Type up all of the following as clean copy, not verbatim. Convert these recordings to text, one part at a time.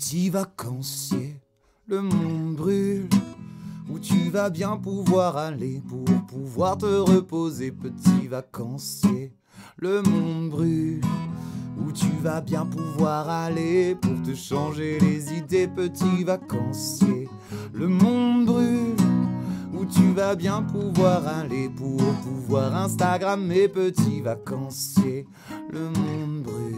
Petit vacancier, le monde brûle. Où tu vas bien pouvoir aller pour pouvoir te reposer, petit vacancier. Le monde brûle. Où tu vas bien pouvoir aller pour te changer les idées, petit vacancier. Le monde brûle. Où tu vas bien pouvoir aller pour pouvoir Instagrammer, petit vacancier. Le monde brûle.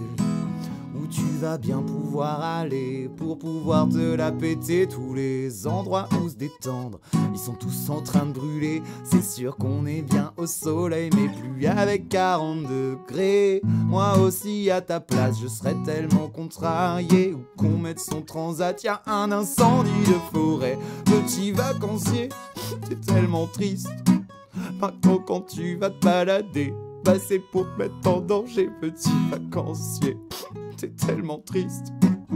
Où tu vas bien pouvoir aller pour pouvoir te la péter. Tous les endroits où se détendre, ils sont tous en train de brûler. C'est sûr qu'on est bien au soleil, mais plus avec 40 degrés. Moi aussi à ta place, je serais tellement contrarié. Ou qu'on mette son transat, y'a un incendie de forêt. Petit vacancier, c'est tellement triste. Maintenant quand tu vas te balader, bah c'est pour te mettre en danger, petit vacancier. C'est tellement triste.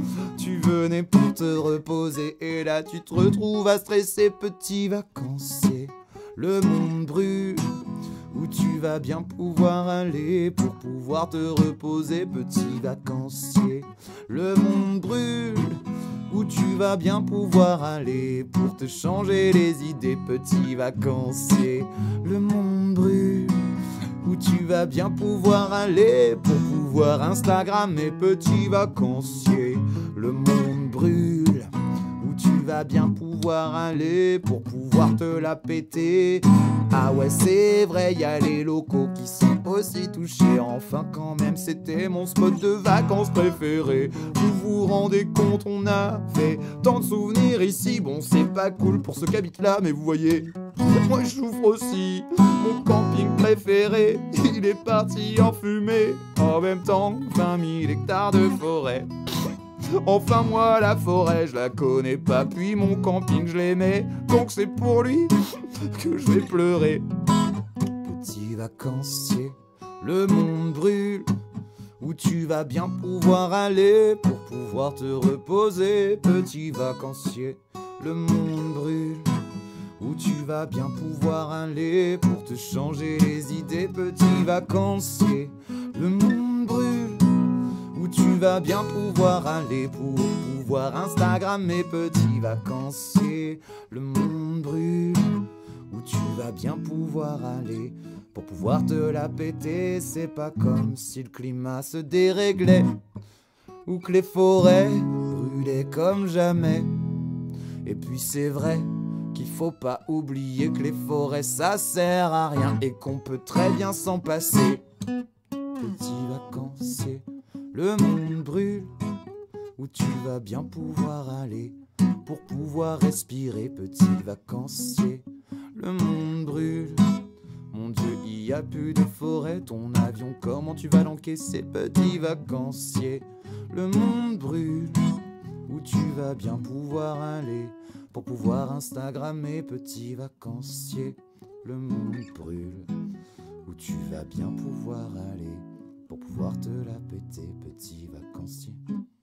Tu venais pour te reposer et là tu te retrouves à stresser, petit vacancier. Le monde brûle. Où tu vas bien pouvoir aller pour pouvoir te reposer, petit vacancier. Le monde brûle. Où tu vas bien pouvoir aller pour te changer les idées, petit vacancier. Le monde brûle. Où tu vas bien pouvoir aller pour pouvoir Instagrammer, petit vacancier. Le monde brûle. Où tu vas bien pouvoir aller pour pouvoir te la péter. Ah ouais, c'est vrai, y'a les locaux qui sont aussi touchés. Enfin quand même, c'était mon spot de vacances préféré. Vous vous rendez compte, on avait tant de souvenirs ici. Bon, c'est pas cool pour ceux qui habitent là, mais vous voyez, moi je souffre aussi. Mon camping préféré, il est parti en fumée. En même temps, 20 000 hectares de forêt. Enfin moi la forêt je la connais pas, puis mon camping je l'aimais, donc c'est pour lui que je vais pleurer. Petit vacancier, le monde brûle. Où tu vas bien pouvoir aller pour pouvoir te reposer, petit vacancier. Le monde brûle. Où tu vas bien pouvoir aller pour te changer les idées, petit vacancier. Le monde brûle. Où tu vas bien pouvoir aller pour pouvoir Instagrammer, petit vacancier. Le monde brûle. Où tu vas bien pouvoir aller pour pouvoir te la péter. C'est pas comme si le climat se déréglait ou que les forêts brûlaient comme jamais. Et puis c'est vrai qu'il faut pas oublier que les forêts ça sert à rien et qu'on peut très bien s'en passer. Petit vacancier, le monde brûle. Où tu vas bien pouvoir aller pour pouvoir respirer, petit vacancier. Le monde brûle. Mon Dieu, il y a plus de forêt. Ton avion, comment tu vas l'encaisser, petit vacancier? Le monde brûle. Où tu vas bien pouvoir aller pour pouvoir Instagrammer, petit vacancier. Le monde brûle. Où tu vas bien pouvoir aller pour pouvoir te la péter, petit vacancier.